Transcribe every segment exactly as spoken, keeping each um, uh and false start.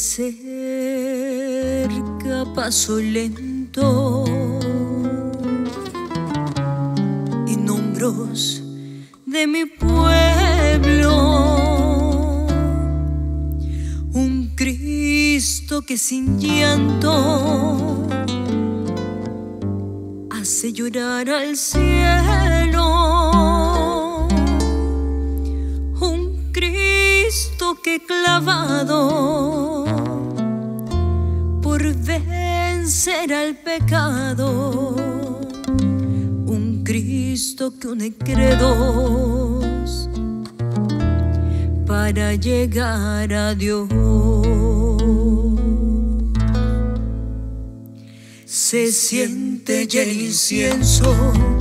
acerca a paso lento, en hombros de mi pueblo, un Cristo que sin llanto hace llorar al cielo, un Cristo que clavado por vencer al pecado, un Cristo que une credos para llegar a Dios. Se siente ya el incienso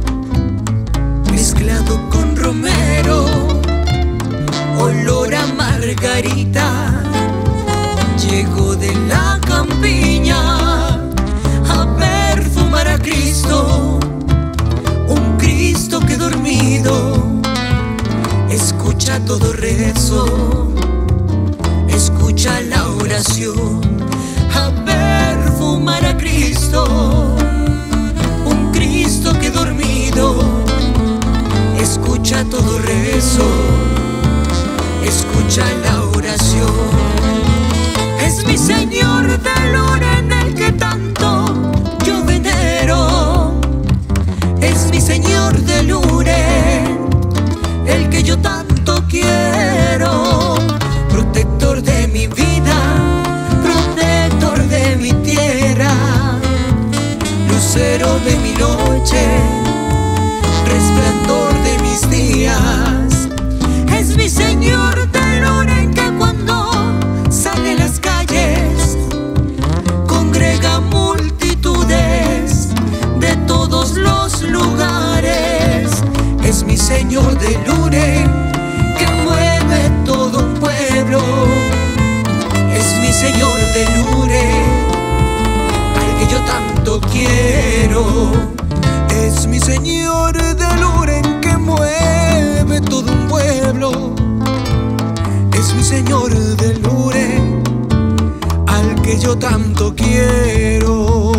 mezclado con romero, olor a margarita, llegó de la campiña a perfumar a Cristo, un Cristo que dormido escucha todo rezo, escucha la oración, a perfumar a Cristo, un Cristo que dormido escucha todo rezo, escucha la oración. Es mi Señor del oro en el que tanto yo venero, es mi Señor del Lourdes, el que yo tanto quiero, protector de mi vida, protector de mi tierra, lucero de mi noche, resplandor de mis días. Es mi Señor del oro en que cuando sale a las calles congrega multitudes de todos los lugares. Es mi Señor de Lourdes que mueve todo un pueblo. Es mi Señor de Lourdes al que yo tanto quiero. Es mi Señor de Lourdes que mueve todo un pueblo. Es mi Señor de Lourdes al que yo tanto quiero.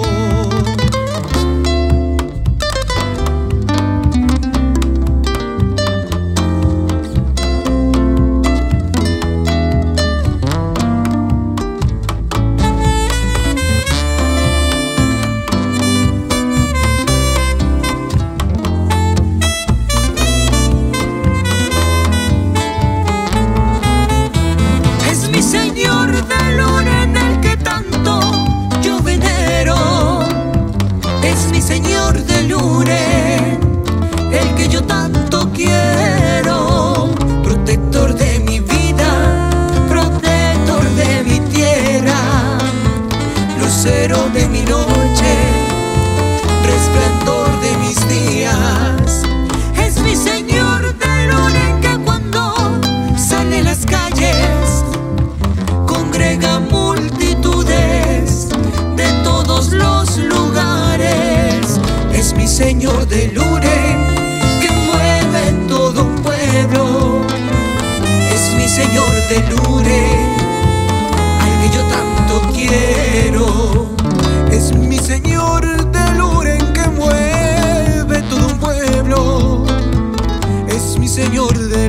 Señor de Lourdes, el que yo tanto quiero, protector de mi vida, protector de mi tierra, lucero de mi noche, resplandor de mis días. Es mi Señor de Lourdes que cuando sale a las calles congrega multitudes de todos los lugares. Es mi Señor de Lourdes que mueve todo un pueblo. Es mi Señor de Lourdes al que yo tanto quiero. Es mi Señor de Lourdes que mueve todo un pueblo. Es mi Señor de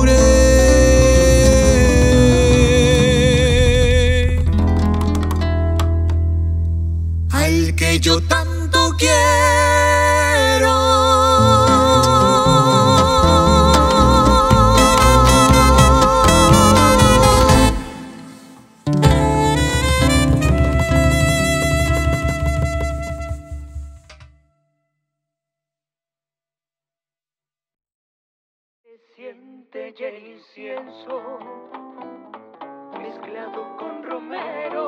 Lourdes al que yo tanto quiero. Se siente ya el incienso mezclado con romero,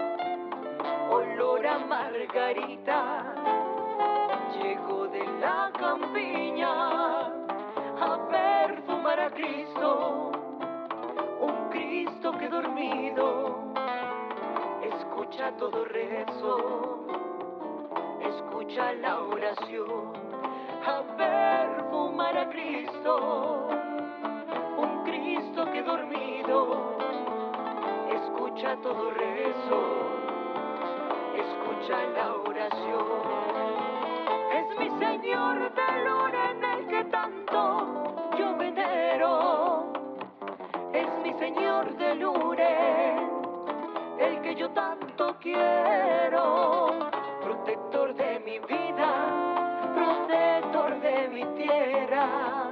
olor a margarita, llegó de la campiña a perfumar a Cristo, un Cristo que dormido escucha todo rezo, escucha la oración, a perfumar a Cristo, un Cristo que dormido escucha todo rezo, escucha la oración. Es mi Señor de Loren el que tanto yo venero. Es mi Señor de Loren el que yo tanto quiero. Protector de mi vida, protector de mi tierra.